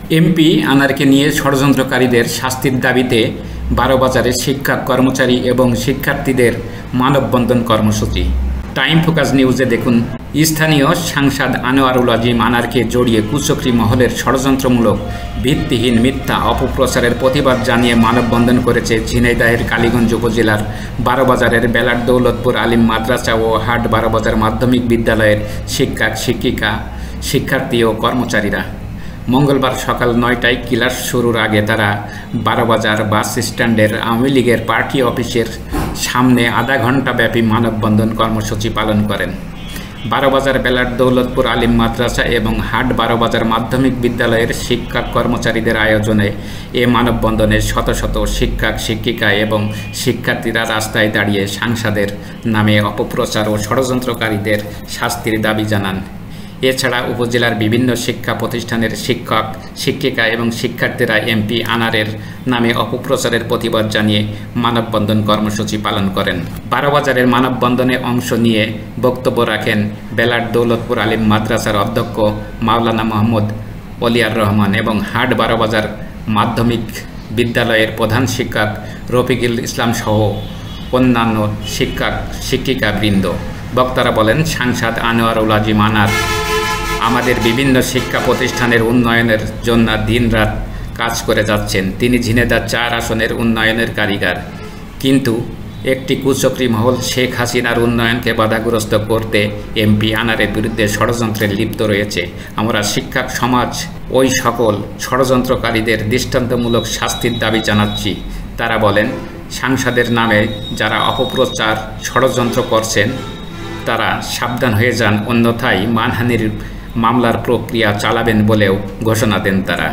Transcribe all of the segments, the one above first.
MP আনারকে নিয়ে ষড়যন্ত্রকারীদের শাস্তির দাবিতে বারোবাজারে শিক্ষক কর্মচারী এবং শিক্ষার্থীদের মানববন্ধন কর্মসূচি। টাইম ফোকাস নিউজে দেখুন, স্থানীয় সাংসদ আনোয়ারুল আজিম আনারকে জড়িয়ে কুচক্রী মহলের ষড়যন্ত্রমূলক ভিত্তিহীন মিথ্যা অপপ্রচারের প্রতিবাদ জানিয়ে মানববন্ধন করেছে ঝিনাইদহের কালীগঞ্জ উপজেলার বারোবাজারের বেলার দৌলতপুর আলিম মাদ্রাসা ও হাট বারোবাজার মাধ্যমিক বিদ্যালয়ের শিক্ষক শিক্ষিকা, শিক্ষার্থী ও কর্মচারীরা। মঙ্গলবার সকাল ৯টায় ক্লাস শুরুর আগে তারা বারোবাজার বাস স্ট্যান্ডের আওয়ামী লীগের পার্টি অফিসের সামনে আধা ঘণ্টা ব্যাপী মানববন্ধন কর্মসূচি পালন করেন। বারোবাজার বেলার দৌলতপুর আলিম মাদ্রাসা এবং হাট বারোবাজার মাধ্যমিক বিদ্যালয়ের শিক্ষক কর্মচারীদের আয়োজনে এ মানববন্ধনে শত শত শিক্ষক শিক্ষিকা এবং শিক্ষার্থীরা রাস্তায় দাঁড়িয়ে সাংসদের নামে অপপ্রচার ও ষড়যন্ত্রকারীদের শাস্তির দাবি জানান। এছাড়া উপজেলার বিভিন্ন শিক্ষা প্রতিষ্ঠানের শিক্ষক শিক্ষিকা এবং শিক্ষার্থীরা এমপি আনারের নামে অপপ্রচারের প্রতিবাদ জানিয়ে মানববন্ধন কর্মসূচি পালন করেন। বারোবাজারের মানববন্ধনে অংশ নিয়ে বক্তব্য রাখেন বেলার দৌলতপুর আলিম মাদ্রাসার অধ্যক্ষ মাওলানা মোহাম্মদ ওলিয়ার রহমান এবং হাট বারোবাজার মাধ্যমিক বিদ্যালয়ের প্রধান শিক্ষক রফিকুল ইসলাম সহ অন্যান্য শিক্ষক শিক্ষিকা বৃন্দ। বক্তারা বলেন, সাংসদ আনোয়ারুল আজিম আনার আমাদের বিভিন্ন শিক্ষা প্রতিষ্ঠানের উন্নয়নের জন্য দিনরাত কাজ করে যাচ্ছেন। তিনি ঝিনাইদহ ৪ আসনের উন্নয়নের কারিগর, কিন্তু একটি কুচক্রী মহল শেখ হাসিনার উন্নয়নকে বাধাগ্রস্ত করতে এমপি আনারের বিরুদ্ধে ষড়যন্ত্রে লিপ্ত রয়েছে। আমরা শিক্ষক সমাজ ওই সকল ষড়যন্ত্রকারীদের দৃষ্টান্তমূলক শাস্তির দাবি জানাচ্ছি। তারা বলেন, সাংসদের নামে যারা অপপ্রচার ষড়যন্ত্র করছেন তারা সাবধান হয়ে যান, অন্যথায় মানহানির মামলার প্রক্রিয়া চালাবেন বলেও ঘোষণা দেন তারা।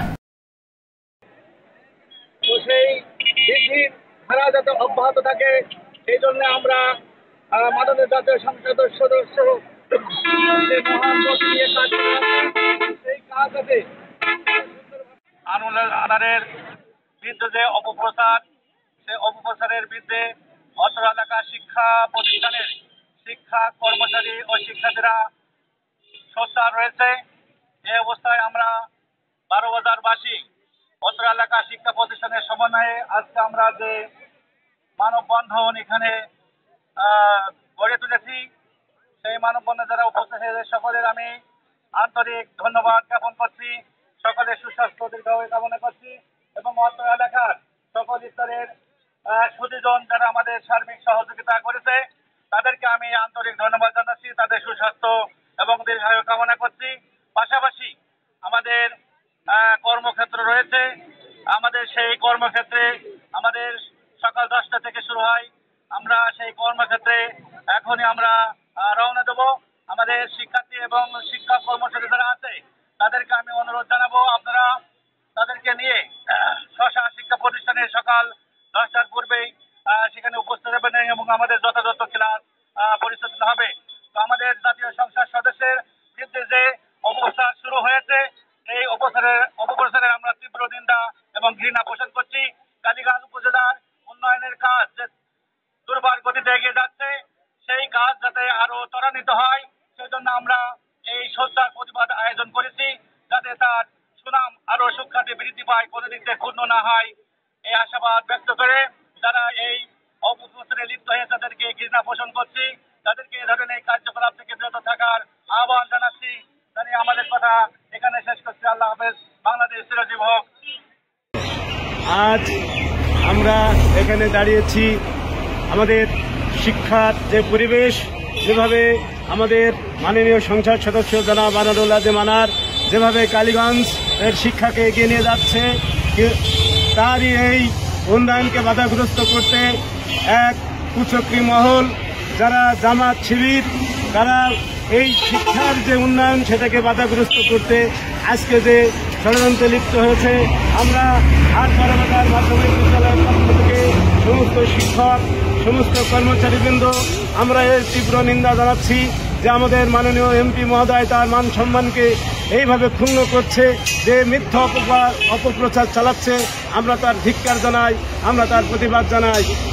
তো সেই বৃদ্ধির ধারা যাতে অব্যাহত থাকে সেই জন্য আমরা মাননীয় জাতীয় সংসদ সদস্য সেই কাজ আছে আনারের বিরুদ্ধে যে অপপ্রচার, সেই অপপ্রচারের বিরুদ্ধে অত্র এলাকার শিক্ষা প্রতিষ্ঠানের শিক্ষা কর্মচারী ও শিক্ষার্থীরা সোচ্চার রয়েছে। এই অবস্থায় আমরা বারোবাজারবাসী অত্র এলাকা শিক্ষা প্রতিষ্ঠানের সমন্বয়ে আজকে আমরা যে মানববন্ধন এখানে গড়ে তুলেছি, সেই মানববন্ধনে যারা উপস্থিত হয়েছে সকলের আমি আন্তরিক ধন্যবাদ জ্ঞাপন করছি। সকলের সুস্বাস্থ্য দীর্ঘায়ু কামনা করছি এবং অত্র এলাকার সকল স্তরের সুদীজন যারা আমাদের সার্বিক সহযোগিতা করেছে তাদেরকে আমি আন্তরিক ধন্যবাদ জানাচ্ছি, তাদের সুস্বাস্থ্য এবং দীর্ঘায়ু কামনা করছি। পাশাপাশি আমাদের কর্মক্ষেত্র রয়েছে, আমাদের সেই কর্মক্ষেত্রে আমাদের সকাল 10টা থেকে শুরু হয়। আমরা সেই কর্মক্ষেত্রে এখনই আমরা রওনা দেব। আমাদের শিক্ষার্থী এবং শিক্ষক কর্মচারী যারা আছে তাদেরকে আমি অনুরোধ জানাবো, আপনারা তাদেরকে নিয়ে স্ব শিক্ষা প্রতিষ্ঠানে সকাল 10টার পূর্বেই সেখানে উপস্থিত হবেন এবং আমাদের যথাযথ ক্লাস পরিচালিত হবে। তো আমাদের জাতীয় সংসদ সদস্যের বিরুদ্ধে যে অপপ্রচার শুরু হয়েছে, এই অপপ্রচারের আমরা তীব্র নিন্দা এবং ঘৃণা পোষণ করছি। কালীগঞ্জ উপজেলার উন্নয়নের কাজ যে দুর্বার গতিতে এগিয়ে যাচ্ছে, সেই কাজ যাতে আরো ত্বরান্বিত হয় সেই জন্য আমরা এই সোচ্চার প্রতিবাদ আয়োজন করেছি, যাতে তার সুনাম আরো সুখ্যাতি বৃদ্ধি পায়, কোনো দিক থেকে ক্ষুণ্ণ না হয়, এই আশাবাদ ব্যক্ত করে যারা এই অপপ্রচারে লিপ্ত হয়ে তাদেরকে ঘৃণা পোষণ করছি, তাদেরকে এ ধরনের কার্যকলাপ থেকে বিরত থাকার আহ্বান জানাচ্ছি। জানিয়ে আমাদের কথা এখানে শেষ করছি। আল্লাহ হাফেজ। বাংলাদেশ চিরজীব হোক। আজ আমরা এখানে দাঁড়িয়েছি, আমাদের শিক্ষার যে পরিবেশ, যেভাবে আমাদের মাননীয় সংসদ সদস্য জনাব আনোয়ারুল আজিম আনার যেভাবে কালীগঞ্জ এর শিক্ষাকে এগিয়ে নিয়ে যাচ্ছে, তারই এই উন্নয়নকে বাধাগ্রস্ত করতে এক কুচক্রী মহল যারা জামাত শিবির, তারা এই শিক্ষার যে উন্নয়ন সেটাকে বাধাগ্রস্ত করতে আজকে যে ষড়যন্ত্রে লিপ্ত হয়েছে, আমরা হাট বারোবাজার মাধ্যমিক বিদ্যালয়ের পক্ষ থেকে সমস্ত শিক্ষক সমস্ত কর্মচারীবৃন্দ আমরা এর তীব্র নিন্দা জানাচ্ছি যে আমাদের মাননীয় এমপি মহোদয় তার মান সম্মানকে এইভাবে ক্ষুণ্ণ করছে, যে মিথ্যা অপপ্রচার চালাচ্ছে। আমরা তার ধিক্কার জানাই, আমরা তার প্রতিবাদ জানাই।